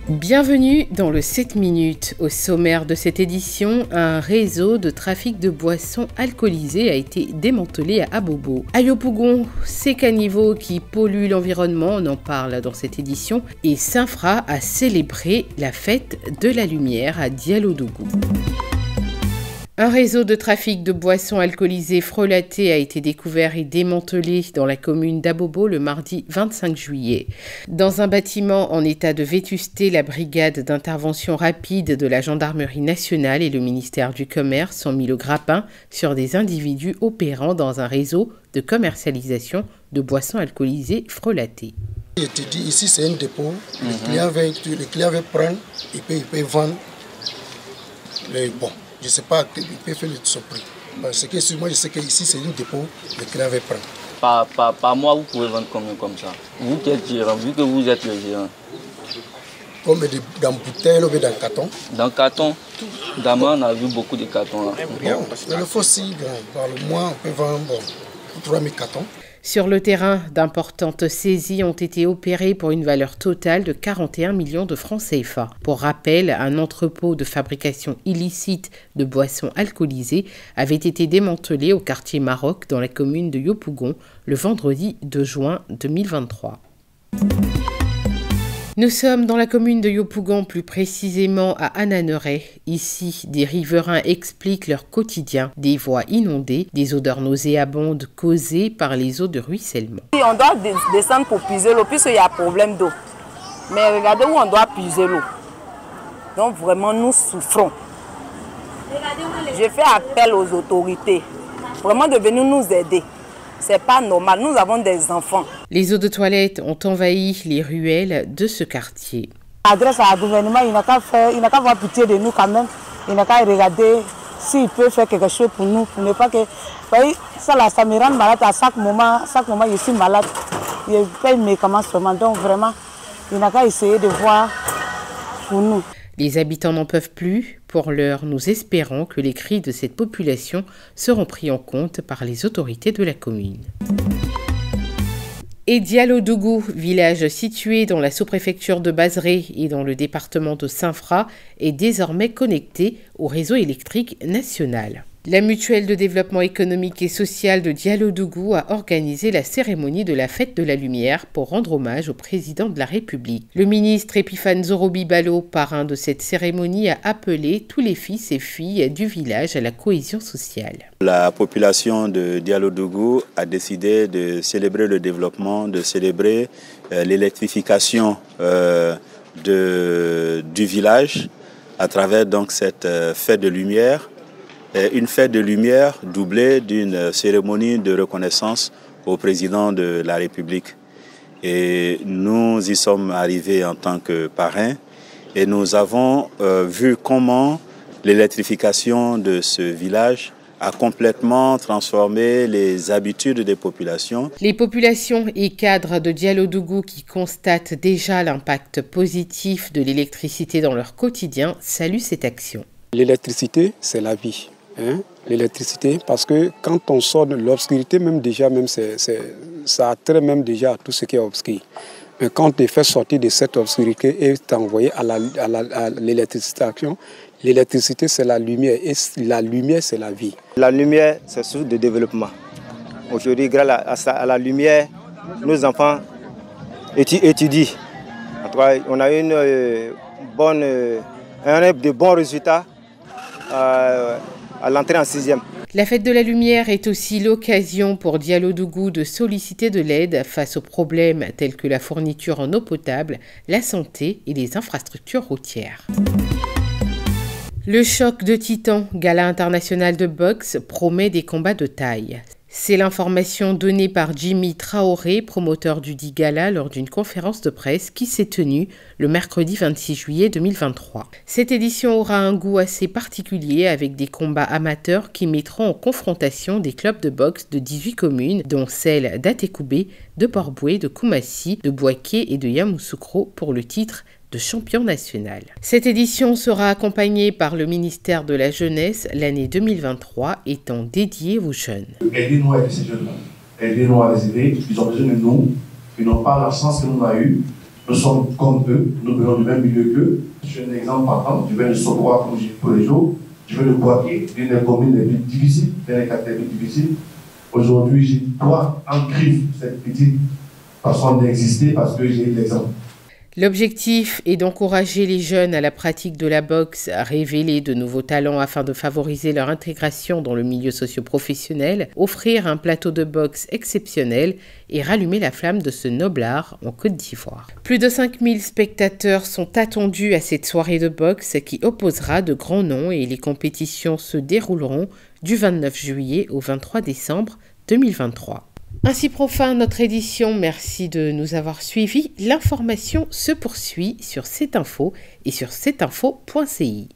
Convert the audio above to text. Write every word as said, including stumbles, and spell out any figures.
Bienvenue dans le sept minutes. Au sommaire de cette édition, un réseau de trafic de boissons alcoolisées a été démantelé à Abobo. À Yopougon, ces caniveaux qui polluent l'environnement, on en parle dans cette édition, et Saint-Fra a célébré la fête de la lumière à Dialodougou. Un réseau de trafic de boissons alcoolisées frelatées a été découvert et démantelé dans la commune d'Abobo le mardi vingt-cinq juillet. Dans un bâtiment en état de vétusté, la brigade d'intervention rapide de la gendarmerie nationale et le ministère du Commerce ont mis le grappin sur des individus opérant dans un réseau de commercialisation de boissons alcoolisées frelatées. Je te dis, ici c'est un dépôt, mm-hmm. le, client veut, le client veut prendre, il peut, il peut vendre les bons. Je ne sais pas, il peut faire son prix. Parce que sur moi, je sais qu'ici, c'est un dépôt, le client va prendre. Par, par, par mois, vous pouvez vendre combien comme ça? Vous qui êtes gérant, vu que vous êtes le gérant. Comme de, dans bouteille ou dans carton. Dans carton? Dans moi, on a vu beaucoup de cartons là. Bien, mais le faut si grand. Par le mois, on peut vendre bon, trois mille cartons. Sur le terrain, d'importantes saisies ont été opérées pour une valeur totale de quarante et un millions de francs C F A. Pour rappel, un entrepôt de fabrication illicite de boissons alcoolisées avait été démantelé au quartier Maroc dans la commune de Yopougon le vendredi deux juin deux mille vingt-trois. Nous sommes dans la commune de Yopougon, plus précisément à Ananeret. Ici, des riverains expliquent leur quotidien. Des voies inondées, des odeurs nauséabondes causées par les eaux de ruissellement. On doit descendre pour puiser l'eau, puisqu'il y a problème d'eau. Mais regardez où on doit puiser l'eau. Donc vraiment, nous souffrons. Je fais appel aux autorités, vraiment de venir nous aider. C'est pas normal, nous avons des enfants. Les eaux de toilette ont envahi les ruelles de ce quartier. Adresse à gouvernement, il n'a qu'à faire, il n'a qu'à avoir pitié de nous quand même. Il n'a qu'à regarder s'il peut faire quelque chose pour nous, pour ne pas que... Vous voyez, ça là, ça me rend malade à chaque moment, chaque moment je suis malade. Je paye mes médicaments seulement, donc vraiment, il n'a qu'à essayer de voir pour nous. Les habitants n'en peuvent plus. Pour l'heure, nous espérons que les cris de cette population seront pris en compte par les autorités de la commune. Et Dialodougou, village situé dans la sous-préfecture de Bazré et dans le département de Saint-Fra, est désormais connecté au réseau électrique national. La mutuelle de développement économique et social de Dialodougou a organisé la cérémonie de la fête de la lumière pour rendre hommage au président de la République. Le ministre Epiphane Zorobi-Balo, parrain de cette cérémonie, a appelé tous les fils et filles du village à la cohésion sociale. La population de Dialodougou a décidé de célébrer le développement, de célébrer euh, l'électrification euh, de, du village à travers donc cette euh, fête de lumière. Une fête de lumière doublée d'une cérémonie de reconnaissance au président de la République. Et nous y sommes arrivés en tant que parrains et nous avons euh, vu comment l'électrification de ce village a complètement transformé les habitudes des populations. Les populations et cadres de Dialodougou qui constatent déjà l'impact positif de l'électricité dans leur quotidien saluent cette action. L'électricité, c'est la vie. Hein, l'électricité, parce que quand on sort de l'obscurité, même déjà, même c'est, c'est, ça attrait même déjà tout ce qui est obscur. Mais quand tu es fait sortir de cette obscurité et t'envoyer à, la, à, la, à l'électrification, l'électricité c'est la lumière et la lumière c'est la vie. La lumière c'est source de développement. Aujourd'hui, grâce à, à la lumière, nos enfants étudient. En tout cas, on a une euh, bonne, euh, un de bons résultats. Euh, à l'entrée en sixième. La fête de la lumière est aussi l'occasion pour Dialodougou de solliciter de l'aide face aux problèmes tels que la fourniture en eau potable, la santé et les infrastructures routières. Le choc de Titan, gala international de boxe, promet des combats de taille. C'est l'information donnée par Jimmy Traoré, promoteur du dit gala, lors d'une conférence de presse qui s'est tenue le mercredi vingt-six juillet deux mille vingt-trois. Cette édition aura un goût assez particulier avec des combats amateurs qui mettront en confrontation des clubs de boxe de dix-huit communes, dont celles d'Atekoubé, de Port-Bouët, de Koumassi, de Boaké et de Yamoussoukro pour le titre de champion national. Cette édition sera accompagnée par le ministère de la Jeunesse, l'année deux mille vingt-trois étant dédiée aux jeunes. Aidez-nous à aider ces jeunes-là. Aidez-nous à les aider. Ils ont besoin de nous. Ils n'ont pas la chance que nous avons eue. Nous sommes comme eux, nous venons du même milieu qu'eux. Je suis un exemple partant, je viens de Sokoa comme je dis tous les jours. Je viens de Boaké, l'une des communes les plus difficiles, l'une des quartiers les plus difficiles. Aujourd'hui, je dois en griffe cette petite façon d'exister parce que j'ai eu l'exemple. L'objectif est d'encourager les jeunes à la pratique de la boxe, à révéler de nouveaux talents afin de favoriser leur intégration dans le milieu socio-professionnel, offrir un plateau de boxe exceptionnel et rallumer la flamme de ce noble art en Côte d'Ivoire. Plus de cinq mille spectateurs sont attendus à cette soirée de boxe qui opposera de grands noms et les compétitions se dérouleront du vingt-neuf juillet au vingt-trois décembre deux mille vingt-trois. Ainsi prend fin notre édition, merci de nous avoir suivis. L'information se poursuit sur cette info et sur cette info point c i.